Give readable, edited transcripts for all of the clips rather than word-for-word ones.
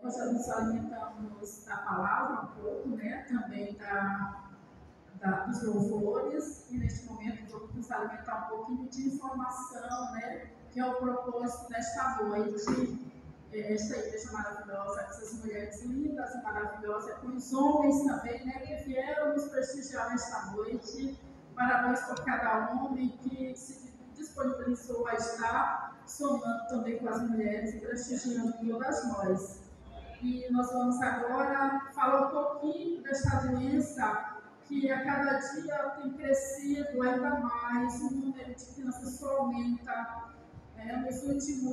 nós já nos alimentamos da palavra um pouco, né? Também dos louvores, e neste momento vamos nos alimentar um pouquinho de informação, né? Que é o propósito desta noite, esta igreja maravilhosa, essas mulheres lindas e maravilhosas, com os homens também, né? Que vieram nos prestigiar nesta noite. Parabéns por cada homem que se disponibilizou a estar somando também com as mulheres e prestigiando todas nós. E nós vamos agora falar um pouquinho desta doença que a cada dia tem crescido ainda mais, o número de crianças só aumenta. Nos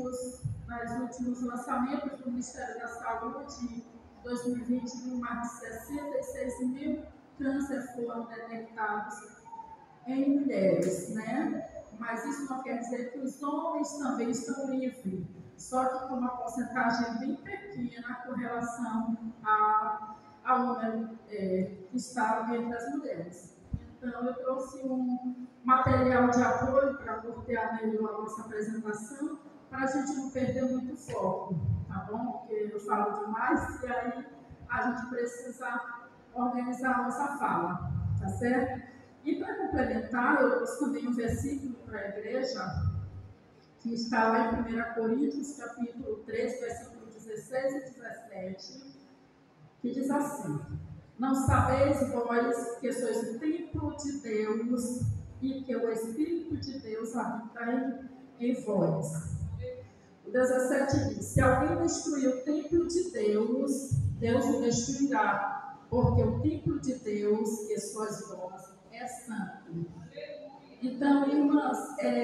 últimos lançamentos do Ministério da Saúde, 2021, mais de 66 mil cânceres foram detectados em mulheres, né? Mas isso não quer dizer que os homens também estão livres, só que com uma porcentagem bem pequena com relação ao número que está entre as mulheres. Então, eu trouxe um material de apoio para nortear melhor a nossa apresentação, para a gente não perder muito foco, tá bom? Porque eu falo demais e aí a gente precisa organizar a nossa fala, tá certo? E para complementar, eu trouxe também um versículo para a igreja, que está lá em 1 Coríntios, capítulo 3, versículo 16 e 17, que diz assim: não sabeis vós que sois o templo de Deus e que o Espírito de Deus habita em vós. O 17 diz: se alguém destruir o templo de Deus, Deus o destruirá, porque o templo de Deus, que sois vós, é santo. Então, irmãs,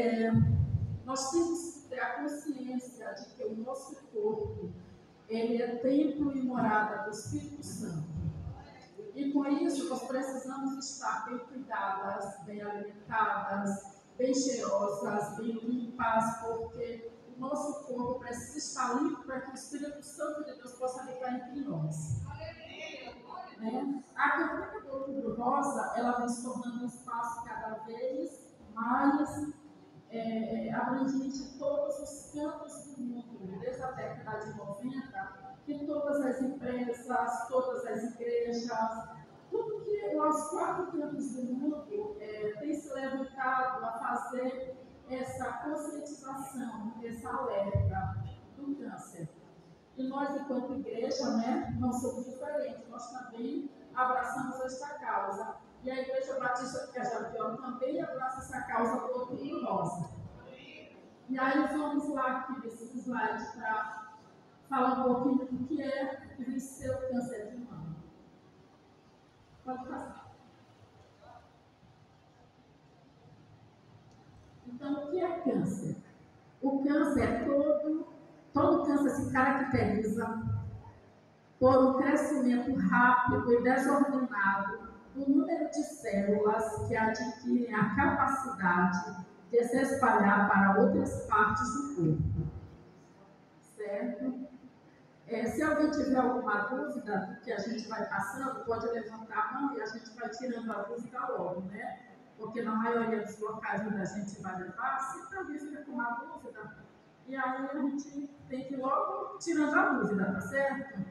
nós temos que ter a consciência de que o nosso corpo, ele é templo e morada do Espírito Santo. E com isso, nós precisamos estar bem cuidadas, bem alimentadas, bem cheirosas, bem limpas, porque o nosso corpo precisa estar limpo para que o Espírito Santo de Deus possa habitar entre nós. A campanha do Outubro Rosa, ela vem se tornando um espaço cada vez mais abrangente em todos os cantos do mundo, desde a década de 90, que todas as empresas, todas as igrejas, tudo que os 4 cantos do mundo tem se levantado a fazer essa conscientização, essa alerta do câncer. E nós, enquanto igreja, não somos diferentes, nós também abraçamos esta causa. E a Igreja Batista de Cajabió também abraça essa causa do Outubro Rosa. E aí vamos lá aqui nesse slide para falar um pouquinho do que é vencer o câncer de mama. Pode passar. Então, o que é câncer? O câncer é todo câncer se caracteriza por um crescimento rápido e desordenado do número de células que adquirem a capacidade de se espalhar para outras partes do corpo. Certo? Se alguém tiver alguma dúvida do que a gente vai passando, pode levantar a mão e a gente vai tirando a dúvida logo, né? Porque na maioria dos locais onde a gente vai levar, sempre alguém fica com uma dúvida, e aí a gente tem que ir logo tirando a dúvida, tá certo?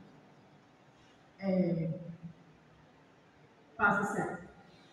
Passa certo.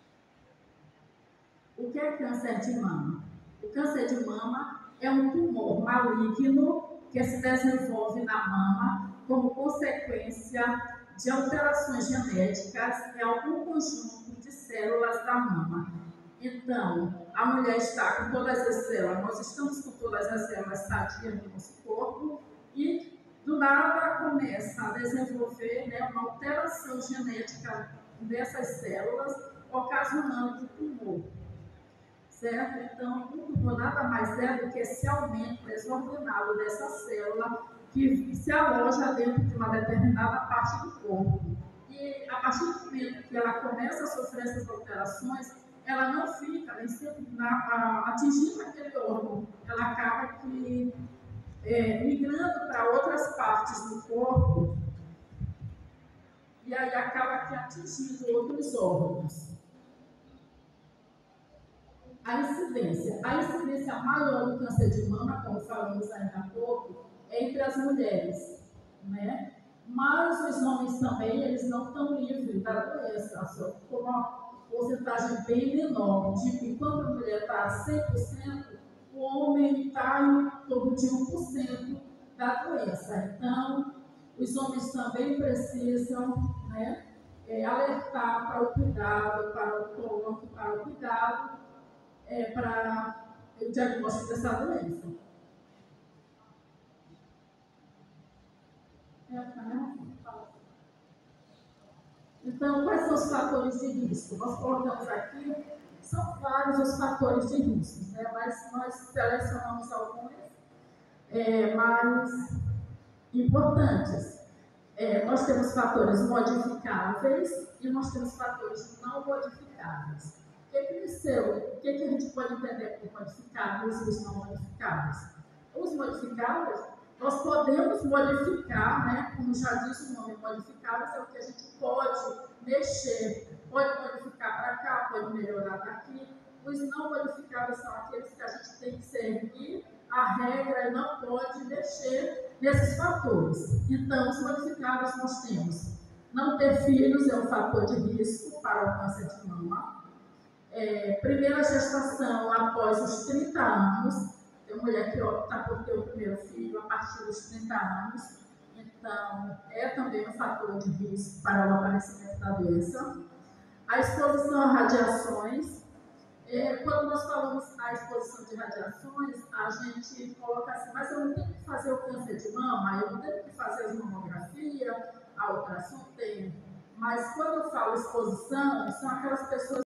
O que é câncer de mama? O câncer de mama é um tumor maligno que se desenvolve na mama como consequência de alterações genéticas em algum conjunto de células da mama. Então, a mulher está com todas as células, nós estamos com todas as células sadias do nosso corpo e do nada começa a desenvolver uma alteração genética dessas células, ocasionando o tumor. Certo? Então, o tumor nada mais é do que esse aumento desordenado dessa célula que se aloja dentro de uma determinada parte do corpo. E a partir do momento que ela começa a sofrer essas alterações, ela não fica atingindo aquele órgão, ela acaba migrando para outras partes do corpo e aí acaba atingindo outros órgãos. A incidência maior do câncer de mama, como falamos ainda há pouco, é entre as mulheres, né? Mas os homens também, eles não estão livres da doença, só com uma porcentagem bem menor, de que quando a mulher está a 100%, o homem está em torno de 1% da doença. Então, os homens também precisam, né, alertar para o cuidado, para o toque, para o cuidado, para o diagnóstico dessa doença. Então, quais são os fatores de risco? Nós colocamos aqui, são vários os fatores de risco, né? Mas nós selecionamos alguns mais importantes. Nós temos fatores modificáveis e nós temos fatores não modificáveis. O que a gente pode entender por modificáveis e os não modificáveis? Os modificáveis, nós podemos modificar, né? Como já disse o nome, modificáveis é o que a gente pode mexer, pode modificar para cá, pode melhorar daqui. Os não modificáveis são aqueles que a gente tem que seguir a regra e não pode mexer nesses fatores. Então, os modificáveis nós temos: não ter filhos é um fator de risco para o câncer de mama. Primeira gestação após os 30 anos, tem mulher que opta por ter o primeiro filho a partir dos 30 anos, então é também um fator de risco para o aparecimento da doença. A exposição a radiações. Quando nós falamos a exposição de radiações, a gente coloca assim, mas eu não tenho que fazer o câncer de mama, eu não tenho que fazer a mamografia, a ultrassom, tenho. Mas quando eu falo exposição, são aquelas pessoas